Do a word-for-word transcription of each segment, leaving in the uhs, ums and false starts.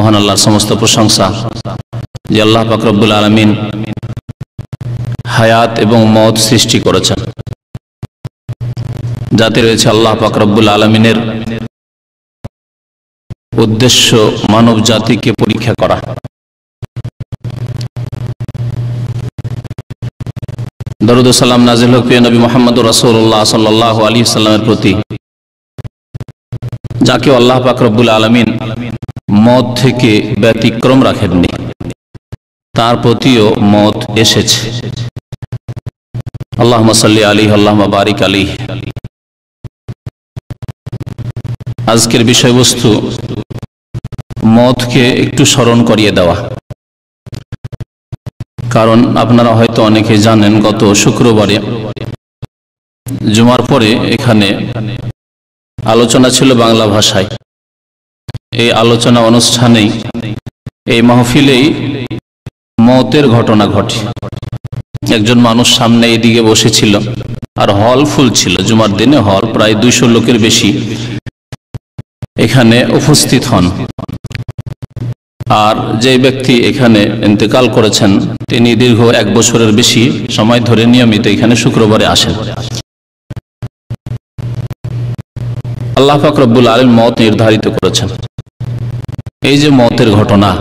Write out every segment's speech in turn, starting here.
মহান আল্লাহর সমস্ত প্রশংসা যে আল্লাহ পাক রব্বুল আলামিন হায়াত এবং মওত সৃষ্টি করেছেন, যাতে রয়েছে আল্লাহ পাক রব্বুল আলামিনের উদ্দেশ্য মানব জাতিকে পরীক্ষা করা। দরুদ ও সালাম নাজিল হোক প্রিয় নবী মুহাম্মদুর রাসূলুল্লাহ সাল্লাল্লাহু আলাইহি ওয়াসাল্লামের প্রতি, যাকে আল্লাহ পাক রব্বুল আলামিন মওত থেকে ব্যতিক্রম রাখেননি, তার প্রতিও মওত এসেছে। আল্লাহুম্মা সাল্লি আলাইহি আল্লাহুম্মা বারিক আলাইহি। আজকের বিষয়বস্তু মওতকে একটু স্মরণ করিয়ে দেওয়া। কারণ আপনারা হয়তো অনেকে জানেন, গত শুক্রবারে জুমার পরে এখানে আলোচনা ছিল বাংলা ভাষায়। এই আলোচনা অনুষ্ঠানেই, এই মাহফিলেই মওতের ঘটনা ঘটে। একজন মানুষ সামনে এদিকে বসেছিল, আর হল ফুল ছিল। জুমার দিনে হল প্রায় দুইশো লোকের বেশি এখানে উপস্থিত হন। আর যে ব্যক্তি এখানে ইন্তেকাল করেছেন, তিনি দীর্ঘ এক বছরের বেশি সময় ধরে নিয়মিত এখানে শুক্রবারে আসেন। আল্লাহ পাক রব্বুল আলামিন মওত নির্ধারিত করেছেন। এই যে মওতের ঘটনা,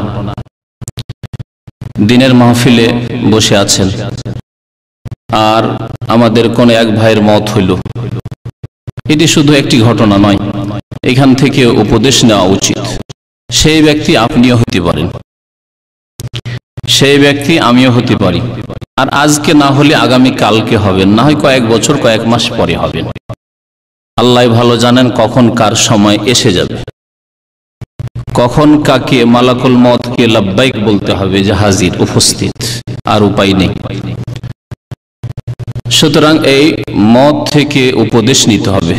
দিনের মাহফিলে বসে আছেন, আর আমাদের কোন এক ভাইয়ের মওত হইল। এটি শুধু একটি ঘটনা নয়, এখান থেকে উপদেশ নেওয়া উচিত। সেই ব্যক্তি আপনিও হতে পারেন, সেই ব্যক্তি আমিও হতে পারি। আর আজকে না হলে আগামী কালকে হবেন, না হয় কয়েক বছর কয়েক মাস পরে হবেন। আল্লাহ ভালো জানেন কখন কার সময় এসে যাবে, কখন কাকে মালাকুল মওতকে লাব্বাইক বলতে হবে যে হাজির, উপস্থিত, আর উপায় নেই। সুতরাং এই মওত থেকে উপদেশ নিতে হবে।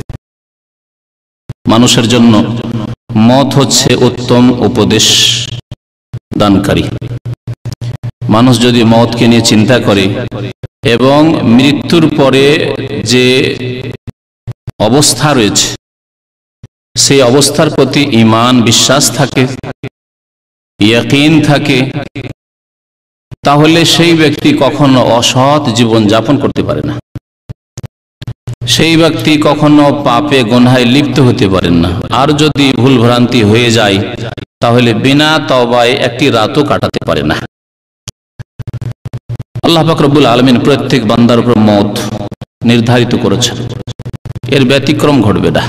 মানুষের জন্য মওত হচ্ছে উত্তম উপদেশ দানকারী। মানুষ যদি মওতকে নিয়ে চিন্তা করে এবং মৃত্যুর পরে যে অবস্থা রয়েছে সেই অবস্থার প্রতি ঈমান, বিশ্বাস থাকে, ইয়াকিন থাকে, তাহলে সেই ব্যক্তি কখনো অসৎ জীবন যাপন করতে পারে না। সেই ব্যক্তি কখনো পাপে গুনাহে লিপ্ত হতে পারেন না। আর যদি ভুল ভ্রান্তি হয়ে যায়, তাহলে বিনা তওবায় একটি রাতও কাটাতে পারে না। আল্লাহ পাক রব্বুল আলামিন প্রত্যেক বান্দার উপর মওত নির্ধারিত করেছেন, এর ব্যতিক্রম ঘটবে না।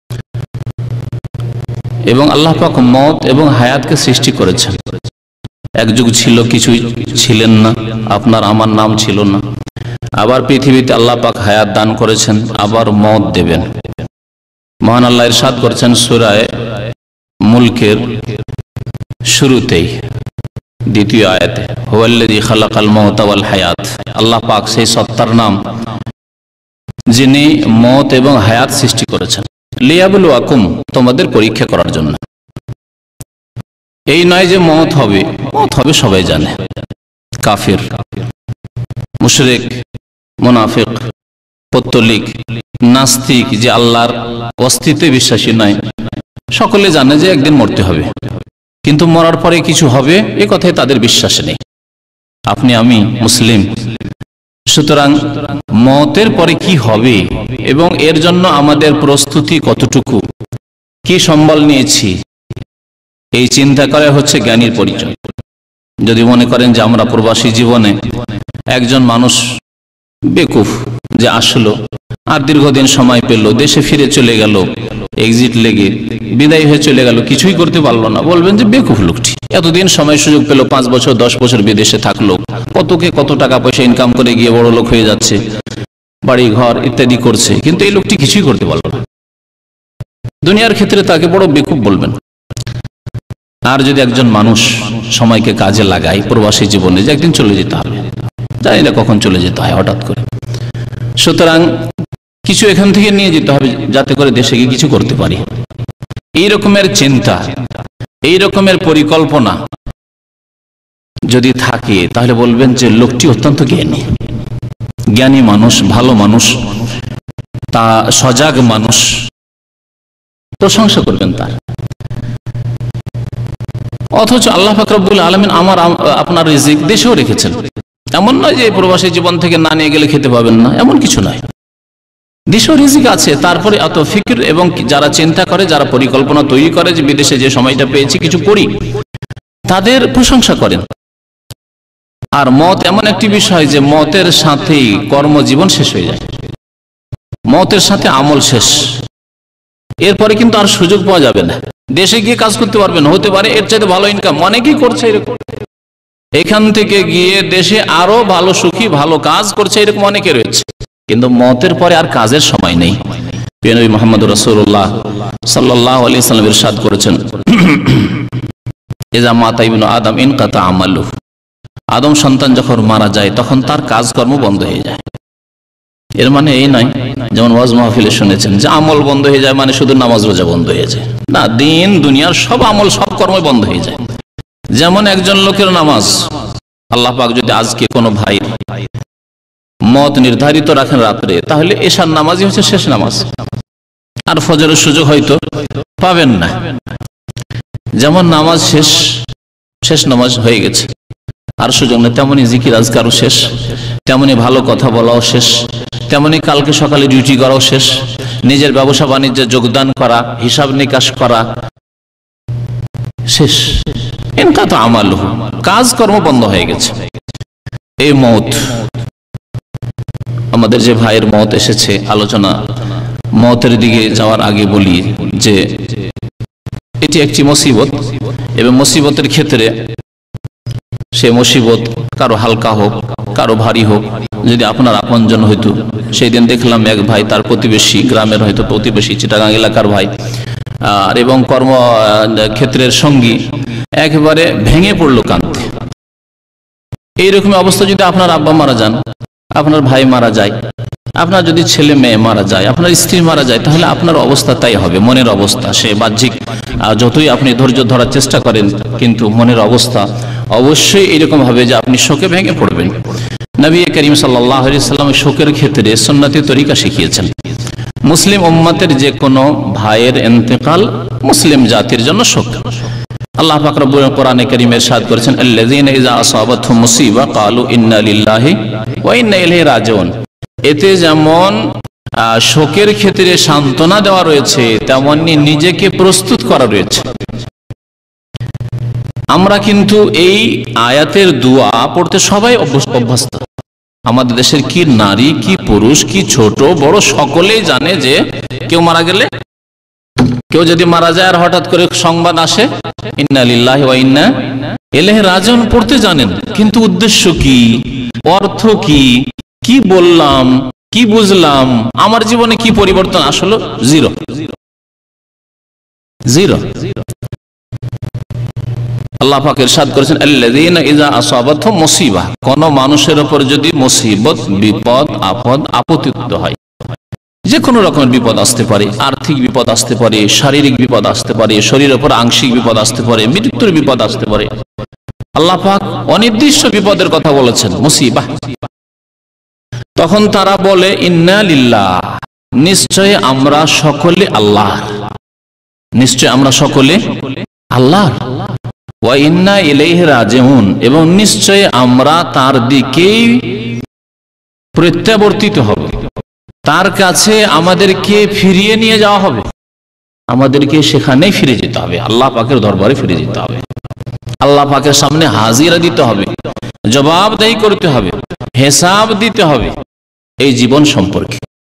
এবং আল্লাহ পাক মওত এবং হায়াতকে সৃষ্টি করেছেন। এক যুগ ছিল, কিছুই ছিলেন না, আপনার আমার নাম ছিল না। আবার পৃথিবীতে আল্লাহ পাক হায়াত দান করেছেন, আবার মওত দেবেন। মহান আল্লাহ ইরশাদ করেছেন সূরা মুলকের শুরুতেই, দ্বিতীয় আয়াতে, হুয়াল্লাযী খালাকাল মাউতা ওয়াল হায়াত। আল্লাহ পাক সেই সত্তার নাম যিনি মওত এবং হায়াত সৃষ্টি করেছেন। লিয়াবলুয়াকুম, তোমাদের পরীক্ষা করার জন্য। এই নয় যে মওত হবে, মওত হবে সবাই জানে। কাফির, মুশরিক, মুনাফিক, পত্তলিক, নাস্তিক, যে আল্লাহর অস্তিত্বে বিশ্বাসী নয়, সকলে জানে যে একদিন মরতে হবে, কিন্তু মরার পরে কিছু হবে এ কথায় তাদের বিশ্বাস নেই। আপনি আমি মুসলিম, সুতরাং মওতের পরে কি হবে এবং এর জন্য আমাদের প্রস্তুতি কতটুকু, কি সম্বল নিয়েছি, এই চিন্তা করা হচ্ছে জ্ঞানীর পরিচয়। যদি মনে করেন যে আমরা প্রবাসী জীবনে একজন মানুষ বেকুফ, যে আসলো আর দীর্ঘদিন সময় পেল, দেশে ফিরে চলে গেল, এক্সিট লেগে বিদায় হয়ে চলে গেল, কিছুই করতে পারলো না, বলবেন যে বেকুফ লোকটি। এতদিন সময় সুযোগ পেল, পাঁচ বছর দশ বছর বিদেশে থাকলো, কতকে কত টাকা পয়সা ইনকাম করে গিয়ে বড় লোক হয়ে যাচ্ছে, বাড়ি ঘর ইত্যাদি করছে, কিন্তু এই লোকটি কিছুই করতে পারলো না। দুনিয়ার ক্ষেত্রে তাকে বড় বেকুফ বলবেন। আর যদি একজন মানুষ সময়কে কাজে লাগায় প্রবাসী জীবনে, যে একদিন চলে যেতে হবে, জানি না কখন চলে যেতে হয়, হঠাৎ করে, সুতরাং কিছু এখান থেকে নিয়ে যেতে হবে যাতে করে দেশে গিয়ে কিছু করতে পারি। এই রকমের চিন্তা, এই রকমের পরিকল্পনা যদি থাকে, তাহলে বলবেন যে লোকটি অত্যন্ত জ্ঞানী, জ্ঞানী মানুষ, ভালো মানুষ, তা সজাগ মানুষ, প্রশংসা করবেন তার। অথচ আল্লাহ পাক রব্বুল আলামিন আমার আপনার রিজিক দেশেও রেখেছেন। এমন নয় যে প্রবাসী জীবন থেকে না নিয়ে গেলে খেতে পাবেন না, এমন কিছু নয়, দেশেও রিজিক আছে। তারপরে এত ফিকির, এবং যারা চিন্তা করে, যারা পরিকল্পনা তৈরি করে যে বিদেশে যে সময়টা পেয়েছি কিছু করি, তাদের প্রশংসা করেন। আর মত এমন একটি বিষয় যে মতের সাথেই কর্মজীবন শেষ হয়ে যায়, মতের সাথে আমল শেষ, এরপরে কিন্তু আর সুযোগ পাওয়া যাবে না। দেশে গিয়ে কাজ করতে পারবেন, হতে পারে এর চাইতে ভালো ইনকাম, অনেকেই করছে এরকম। এখান থেকে গিয়ে দেশে আরো ভালো সুখী ভালো কাজ করছে, এরকম অনেকে রয়েছে, কিন্তু মতের পরে আর কাজের সময় নেই। প্রিয় নবী মুহাম্মদ রাসূলুল্লাহ সাল্লাল্লাহু আলাইহি ওয়াসাল্লাম ইরশাদ করেছেন, ইযা মাতা ইবনু আদম ইনকাতা আমালু, আদম সন্তান যখন মারা যায় তখন তার কাজকর্ম বন্ধ হয়ে যায়। এর মানে এই নয় যেমন ওয়াজ মাহফিলে শুনেছেন যে আমল বন্ধ হয়ে যায় মানে শুধু নামাজ রোজা বন্ধ হয়ে যায়, না, দিন দুনিয়ার সব আমল সব কর্ম বন্ধ হয়ে যায়। যেমন একজন লোকের নামাজ, আল্লাহ পাক যদি আজকে কোনো ভাই মত নির্ধারিত রাখেন রাত্রে, তাহলে এশার নামাজই হচ্ছে শেষ নামাজ, আর ফজরের সুযোগ হয়তো পাবেন না। যেমন নামাজ শেষ শেষ নামাজ হয়ে গেছে, আর সুযোগ নেই, তেমনি জিকির আজকারও শেষ, তেমনি ভালো কথা বলাও শেষ, তেমনি কালকে সকালে ডিউটি করাও শেষ, নিজের ব্যবসা বাণিজ্যে যোগদান করা, হিসাব নিকাশ করা শেষ। ইনকাতা আমালুহু, কাজকর্ম বন্ধ হয়ে গেছে। এই মত, আমাদের যে ভাইয়ের মত এসেছে, আলোচনা মতের দিকে যাওয়ার আগে বলি যে এটি একটি মুসিবত, এবং মুসিবতের ক্ষেত্রে সে মুসিবত কারো হালকা হোক কারো ভারী হোক, যদি আপনার আপনজন হইতো, সেই দিন দেখলাম এক ভাই তার প্রতিবেশী, গ্রামের হয়তো প্রতিবেশী, চিটাগাং এলাকার ভাই, আর এবং কর্ম ক্ষেত্রের সঙ্গী একেবারে ভেঙে পড়লো কাঁদতে। এইরকম অবস্থা যদি আপনার আব্বা মারা যান, আপনার ভাই মারা যায়, আপনার যদি ছেলে মেয়ে মারা যায়, আপনার স্ত্রী মারা যায়, তাহলে আপনার অবস্থা তাই হবে, মনের অবস্থা। সে বাহ্যিক যতই আপনি ধৈর্য ধরার চেষ্টা করেন, কিন্তু মনের অবস্থা অবশ্যই এরকম হবে যে আপনি শোকে ভেঙে পড়বেন। নবী করিম সাল্লাল্লাহু আলাইহি ওয়াসাল্লাম শোকের ক্ষেত্রে সুন্নতি তরিকা শিখিয়েছেন। মুসলিম উম্মতের যে কোনো ভাইয়ের ইন্তেকাল মুসলিম জাতির জন্য শোক। আল্লাহ পাক রব্বুল কোরআনে কারীমে ইরশাদ করেছেন, আল্লাযীনা ইযা আসাবাতহুম মুসিবা ক্বালু ইন্না লিল্লাহি ওয়া ইন্না ইলাইহি রাজিউন। এতে যেমন শোকের ক্ষেত্রে সান্ত্বনা দেওয়া রয়েছে, তেমনি নিজেকে প্রস্তুত করা রয়েছে। আমরা কিন্তু এই আয়াতের দোয়া পড়তে সবাই অভ্যস্ত। আমাদের দেশের কি নারী কি পুরুষ কি ছোট বড় সকলেই জানে যে কেউ মারা গেলে, কেউ যদি মারা যায় আর হঠাৎ করে সংবাদ আসে ইন্না লিল্লাহি ওয়া ইন্না ইলাইহি রাজিউন পড়তে জানেন, কিন্তু উদ্দেশ্য কি, অর্থ কি, কি বললাম, কি বুঝলাম, আমার জীবনে কি পরিবর্তন আসলো, জিরো জিরো। আল্লাহ পাক ইরশাদ করেছেন, আল্লাযীনা ইযা আসাবাতহুম মুসিবা, কোন মানুষের উপর যদি মুসিবত বিপদ আপদ আপতিত হয়, যে কোনো রকমের বিপদ আসতে পারে, আর্থিক বিপদ আসতে পারে, শারীরিক বিপদ আসতে পারে, শরীরের উপর আংশিক বিপদ আসতে পারে, মৃত্যুর বিপদ আসতে পারে, আল্লাহ পাক অনির্দিষ্ট বিপদের কথা বলেছেন মুসিবা। তখন তারা বলে ইন্না লিল্লাহ, নিশ্চয় আমরা সকলে আল্লাহ, নিশ্চয় আমরা সকলে আল্লাহ, ওয়া ইন্না ইলাইহি রাজিউন, এবং নিশ্চয় আমরা তার দিকেই প্রত্যাবর্তিত হব, তার কাছে আমাদেরকে ফিরিয়ে নিয়ে যাওয়া হবে, আমাদেরকে সেখানেই ফিরে যেতে হবে, আল্লাহ পাকের দরবারে ফিরে যেতে হবে, আল্লাহ পাকের সামনে হাজিরা দিতে হবে, জবাবদাহি করতে হবে, হিসাব দিতে হবে এই জীবন সম্পর্কে।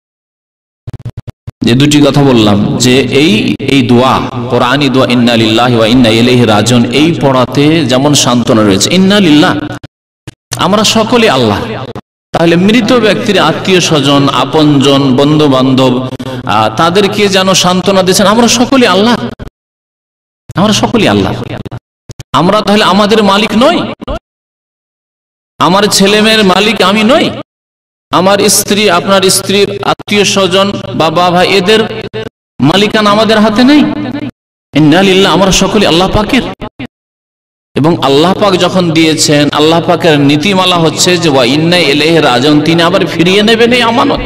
যে দুটি কথা বললাম, যে এই এই দোয়া কোরআনী দোয়া ইন্না লিল্লাহি ওয়া ইন্না ইলাইহি রাজিউন, এই পড়াতে যেমন সান্ত্বনা রয়েছে, ইন্না লিল্লাহ আমরা সকলে আল্লাহ, তাহলে মৃত ব্যক্তির আত্মীয় স্বজন আপনজন বন্ধু বান্ধব তাদেরকে যেন সান্ত্বনা দিয়েছেন আমরা সকলে আল্লাহ, আমরা সকলে আল্লাহ। আমরা তাহলে আমাদের মালিক নই, আমার ছেলে মেয়ের মালিক আমি নই, আমার স্ত্রী আপনার স্ত্রীর আত্মীয় স্বজন বাবা ভাই এদের মালিকানা আমাদের হাতে নেই। ইন্না লিল্লাহ আমরা সকলে আল্লাহ পাকের, এবং আল্লাহ পাক যখন দিয়েছেন, আল্লাহ পাকের নীতিমালা হচ্ছে যে ওয়া ইন্না ইলাইহি রাজিউন, তিনি আবার ফিরিয়ে নেবেন এই আমানত,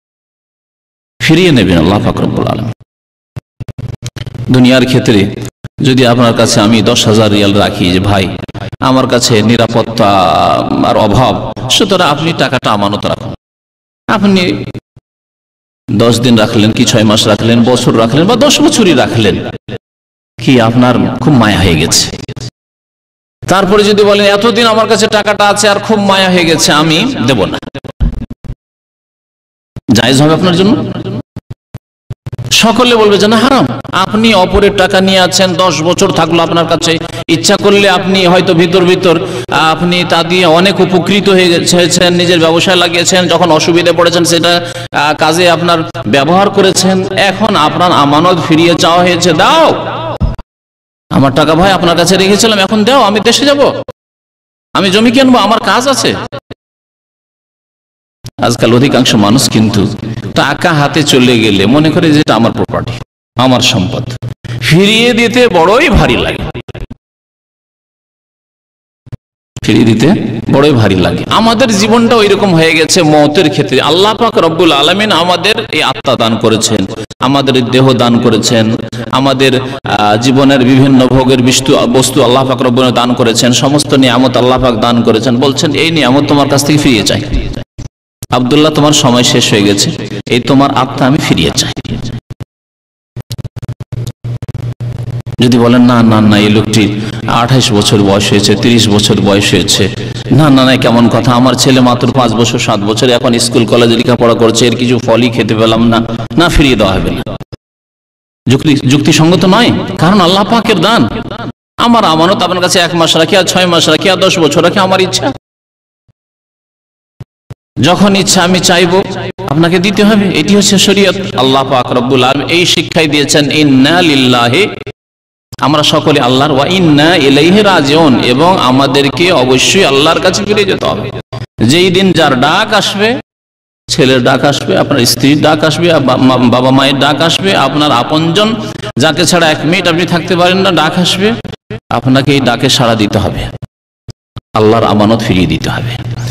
ফিরিয়ে নেবেন আল্লাহ পাক রব্বুল আলামিন। দুনিয়ার ক্ষেত্রে যদি আপনার কাছে আমি দশ হাজার রিয়াল রাখি যে ভাই আমার কাছে নিরাপত্তা আর অভাব, সুতরাং আপনি টাকাটা আমানত রাখুন, আপনি দশ দিন রাখলেন কি ছয় মাস রাখলেন, বছর রাখলেন বা দশ বছরই রাখলেন, কি আপনার খুব মায়া হয়ে গেছে। তারপরে যদি বলেন এতদিন আমার কাছে টাকাটা আছে আর খুব মায়া হয়ে গেছে, আমি দেব না, জায়েজ হবে আপনার জন্য? সকলে বলবে যে না হারাম। আপনি অপরের টাকা নিয়ে আছেন, দশ বছর থাকলো আপনার কাছে, ইচ্ছা করলে আপনি হয়তো ভিতর ভিতর আপনি তা দিয়ে অনেক উপকৃত হয়ে গেছেন, নিজের ব্যবসায় লাগিয়েছেন, যখন অসুবিধা পড়েছেন সেটা কাজে আপনার ব্যবহার করেছেন, এখন আপনার আমানত ফিরিয়ে চাওয়া হয়েছে, দাও আমার টাকা ভাই আপনার কাছে রেখেছিলাম, এখন দাও, আমি দেশে যাব, আমি জমি কিনবো, আমার কাজ আছে। আজকাল অধিকাংশ মানুষ কিন্তু টাকা হাতে চলে গেলে মনে করে যে এটা আমার প্রপার্টি, আমার সম্পদ, ফিরিয়ে দিতে বড়ই ভারী লাগে, ফিরিয়ে দিতে বড়ই ভারী লাগে। আমাদের জীবনটা ওইরকম হয়ে গেছে মওতের ক্ষেত্রে। আল্লাহ পাক রব্বুল আলামিন আমাদের এই আত্মা দান করেছেন, আমাদের দেহ দান করেছেন, আমাদের জীবনের বিভিন্ন ভোগের বস্তু আল্লাহ পাক রব্বুল দান করেছেন, সমস্ত নিয়ামত আল্লাহ পাক দান করেছেন। বলছেন এই নিয়ামত তোমার কাছ থেকে ফিরিয়ে চাই। আব্দুল্লাহ, তোমার সময় শেষ হয়ে গেছে, এই তোমার আত্মা আমি ফিরিয়ে চাই। যদি বলেন না না না এই লোকটি আঠাইশ বছর বয়স হয়েছে, তিরিশ বছর বয়স হয়েছে, না না না কেমন কথা, আমার ছেলে মাত্র পাঁচ বছর সাত বছর, এখন স্কুল কলেজে লেখাপড়া করছে, এর কিছু ফলই খেতে পেলাম না, না ফিরিয়ে দেওয়া হবে না, যুক্তি যুক্তিসঙ্গত নয়। কারণ আল্লাহ পাকের দান, আমার আমানত আপনার কাছে এক মাস রাখি আর ছয় মাস রাখি আর দশ বছর রাখি, আমার ইচ্ছা, যখন ইচ্ছা আমি চাইবো আপনাকে দিতে হবে। এটি হচ্ছে শরীয়ত। আল্লাহ পাক রব্বুল আলামিন এই শিক্ষাই দিয়েছেন, ইন্না লিল্লাহি, আমরা সকলে আল্লাহর, ওয়া ইন্না ইলাইহি রাজিউন, এবং আমাদেরকে অবশ্যই আল্লাহর কাছে ফিরে যেতে হবে। যেই দিন যার ডাক আসবে, ছেলের ডাক আসবে, আপনার স্ত্রীর ডাক আসবে, বাবা মায়ের ডাক আসবে, আপনার আপনজন যাকে ছাড়া এক মিনিট আপনি থাকতে পারেন না, ডাক আসবে, আপনাকে এই ডাকে সাড়া দিতে হবে, আল্লাহর আমানত ফিরিয়ে দিতে হবে।